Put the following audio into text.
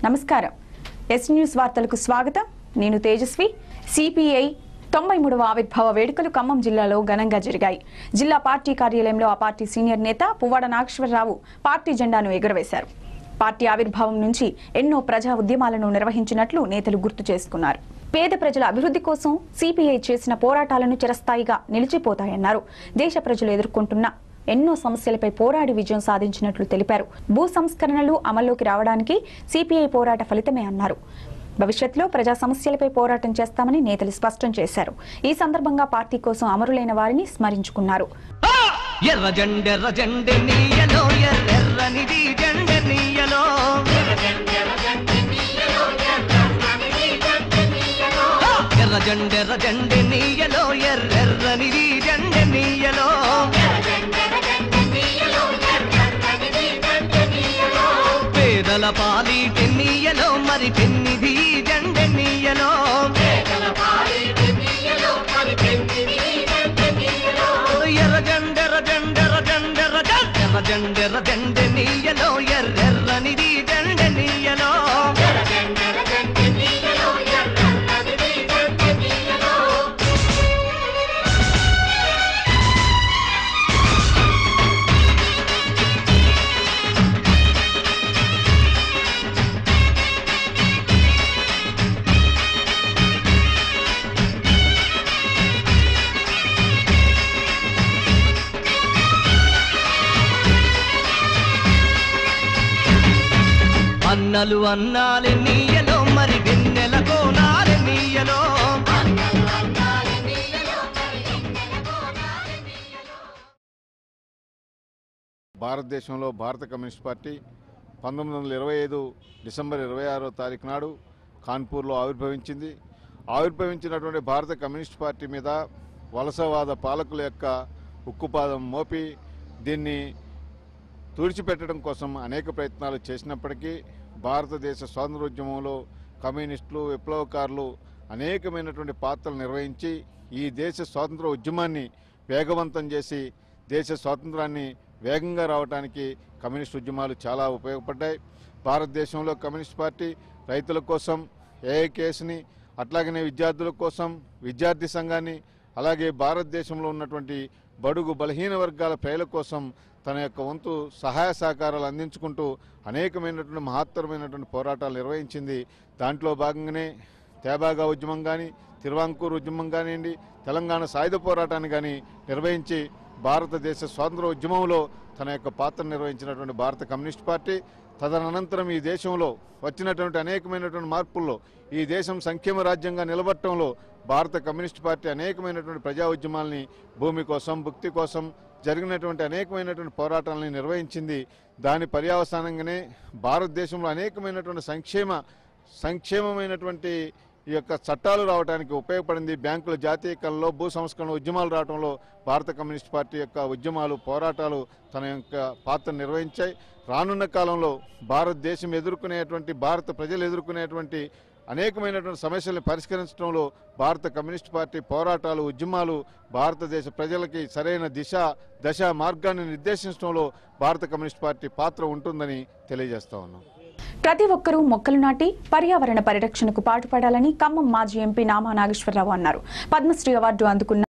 నమస్కారం. Yes news వార్తలకు స్వాగతం. నేను తేజస్వి. సిపిఐ 93వ ఆవిర్భావ వేడుకలు ఖమ్మం జిల్లాలో ఘనంగా జరిగాయి. జిల్లా పార్టీ కార్యాలయంలో ఆ పార్టీ సీనియర్ నేత పువ్వాడ నాగేశ్వరరావు పార్టీ జెండాను ఎగురవేశారు. పార్టీ ఆవిర్భావం నుంచి ఎన్నో ప్రజా ఉద్యమాలను నిర్వహించినట్లు నేతలు గుర్తు చేసుకున్నారు. పేద ప్రజల అభివృద్ధి కోసం సిపిఐ చేసిన పోరాటాలను చిరస్థాయిగా నిలిచిపోతాయన్నారు. దేశ ప్రజలు ఎదుర్కొంటున్న ఎన్నో సమస్యలపై పోరాడి విజయం సాధించినట్లు తెలిపారు. భూ సంస్కరణలు అమల్లోకి రావడానికి సిపిఐ పోరాట ఫలితమే అన్నారు. భవిష్యత్తులో ప్రజా సమస్యలపై పోరాటం చేస్తామని నేతలు స్పష్టం చేశారు. ఈ సందర్భంగా పార్టీ కోసం అమరులైన వారిని స్మరించుకున్నారు. పేదల పాలి టెన్నియలో మరి పెన్నిది జెండెన్నియలో ఎర్ర జెండెర్ర జెండెర్ర జెండెర్ర జెండెర్ర జెండెర్ర జెండెన్నియలో ఎర్రెర్రనిది జెండెన్నియలో అన్నలు అన్నాలే నీయలో మరి వెన్నెల కోనాలే నీయలో భారతదేశంలో భారత కమ్యూనిస్ట్ పార్టీ 1925 డిసెంబర్ 26వ తారీఖు నాడు కాన్పూర్లో ఆవిర్భవించింది. ఆవిర్భవించినటువంటి భారత కమ్యూనిస్ట్ పార్టీ మీద వలసవాద పాలకుల యొక్క ఉక్కుపాదం మోపి దీన్ని తుడిచిపెట్టడం కోసం అనేక ప్రయత్నాలు చేసినప్పటికీ భారతదేశ స్వాతంత్రోద్యమంలో కమ్యూనిస్టులు విప్లవకారులు అనేకమైనటువంటి పాత్రలు నిర్వహించి ఈ దేశ స్వాతంత్ర ఉద్యమాన్ని వేగవంతం చేసి దేశ స్వాతంత్రాన్ని వేగంగా రావడానికి కమ్యూనిస్ట్ ఉద్యమాలు చాలా ఉపయోగపడ్డాయి. భారతదేశంలో కమ్యూనిస్ట్ పార్టీ రైతుల కోసం ఏఐకేఎస్ని, అట్లాగనే విద్యార్థుల కోసం విద్యార్థి సంఘాన్ని, అలాగే భారతదేశంలో ఉన్నటువంటి బడుగు బలహీన వర్గాల ప్రజల కోసం తన యొక్క వంతు సహాయ సహకారాలు అందించుకుంటూ అనేకమైనటువంటి మహత్తరమైనటువంటి పోరాటాలు నిర్వహించింది. దాంట్లో భాగంగానే తేబాగా ఉద్యమం కానీ, తిరువాంకూరు ఉద్యమం కానివ్వండి, తెలంగాణ సాయుధ పోరాటాన్ని కానీ నిర్వహించి భారతదేశ స్వాతంత్ర ఉద్యమంలో తన యొక్క పాత్ర నిర్వహించినటువంటి భారత కమ్యూనిస్ట్ పార్టీ తదనంతరం ఈ దేశంలో వచ్చినటువంటి అనేకమైనటువంటి మార్పుల్లో ఈ దేశం సంక్షేమ రాజ్యంగా నిలబడటంలో భారత కమ్యూనిస్ట్ పార్టీ అనేకమైనటువంటి ప్రజా ఉద్యమాల్ని భూమి కోసం, భుక్తి కోసం జరిగినటువంటి అనేకమైనటువంటి పోరాటాలని నిర్వహించింది. దాని పర్యవసానంగానే భారతదేశంలో అనేకమైనటువంటి సంక్షేమమైనటువంటి ఈ యొక్క చట్టాలు రావడానికి ఉపయోగపడింది. బ్యాంకుల జాతీయకరణలో, భూ సంస్కరణ ఉద్యమాలు రావడంలో భారత కమ్యూనిస్ట్ పార్టీ యొక్క ఉద్యమాలు, పోరాటాలు తన యొక్క పాత్ర నిర్వహించాయి. రానున్న కాలంలో భారతదేశం ఎదుర్కొనేటువంటి, భారత ప్రజలు ఎదుర్కొనేటువంటి అనేకమైనటువంటి సమస్యలను పరిష్కరించడంలో భారత కమ్యూనిస్ట్ పార్టీ పోరాటాలు, ఉద్యమాలు భారతదేశ ప్రజలకి సరైన దశ మార్గాన్ని నిర్దేశించడంలో భారత కమ్యూనిస్ట్ పార్టీ పాత్ర ఉంటుందని తెలియజేస్తా ఉన్నాం. ప్రతి ఒక్కరూ మొక్కలు నాటి పర్యావరణ పరిరక్షణకు పాటుపడాలని ఖమ్మం మాజీ ఎంపీ నామా నాగేశ్వరరావు అన్నారు. పద్మశ్రీ అవార్డు అందుకున్న